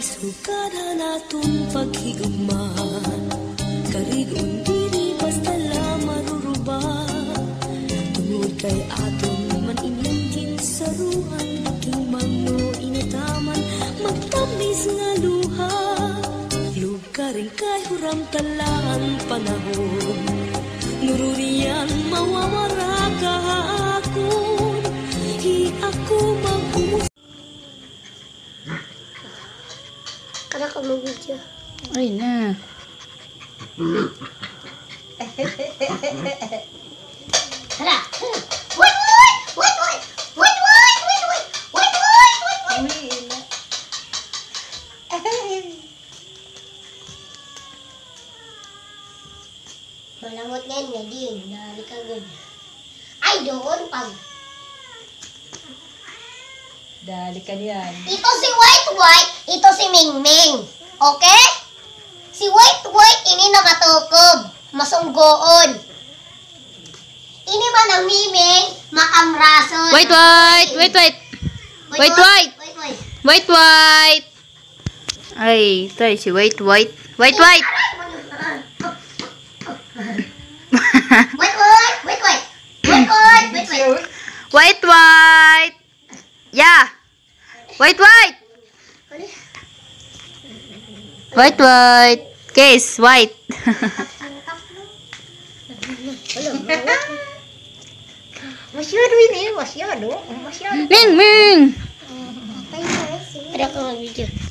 Sugada naton paghigugma, karigon diri basta la maruruba. Tungod kay aton man inyong saruhan, king mangno inataman magtamis nga luha. Lugaring kay huram talaan panahon, nururian mawawara kahakon. Hi ako mag-umus. Kada ka mag-video. Ay na. Hala. Wait, wait, wait, wait. Wait, wait, wait, wait. Wait, wait, wait, wait. Malamot ngayon nga din. Dali ka good. Ay, doon pag. Dali ka diyan. Ito si White White, ito si Ming Ming. Okay? Si White White ini nakatukob, masunggoon. Ini man ang Miming, makamrason. Wait, wait, wait, wait. Wait, wait. Wait, wait. Wait, wait. Ay, ito si wait, wait. Wait, wait. Wait, wait, wait, wait. Wait, wait, wait, wait. Wait, wait. Yeah. Wait, wait. Wait, wait. Case, white. Masyado ini, masyado. Ming, Ming. Ada ka mag-video.